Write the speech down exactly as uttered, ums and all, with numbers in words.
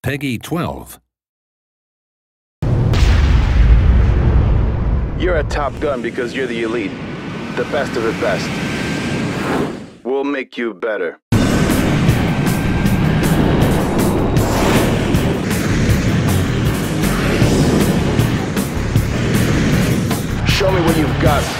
Peggy twelve. You're a Top Gun because you're the elite. The best of the best. We'll make you better. Show me what you've got.